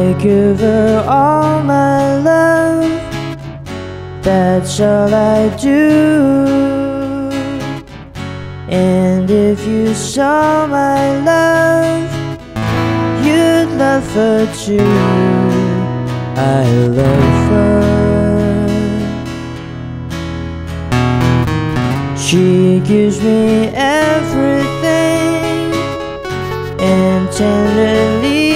I give her all my love, that's all I do. And if you saw my love, you'd love her too. I love her. She gives me everything, and tenderly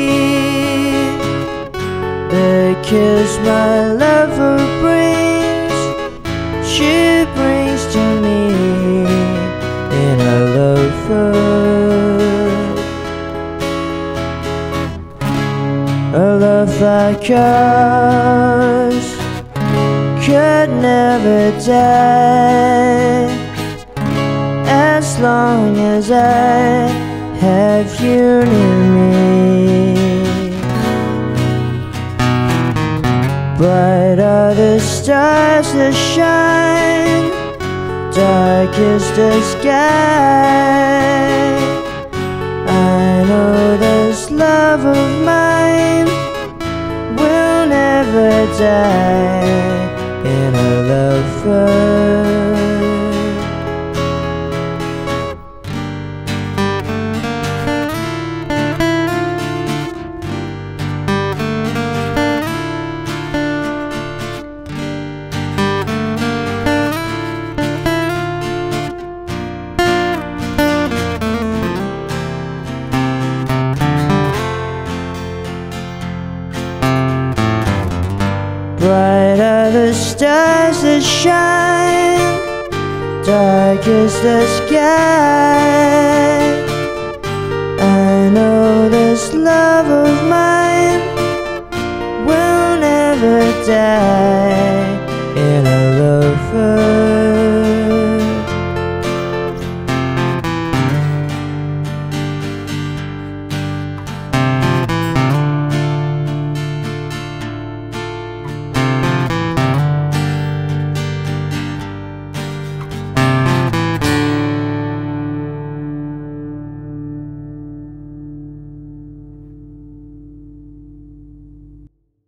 the kiss my lover brings, she brings to me, and I love her. A love like ours could never die, as long as I have you near me. Bright are the stars that shine, dark is the sky. I know this love of mine will never die, and I love her. Bright are the stars that shine, dark is the sky. I know this love of mine will never die,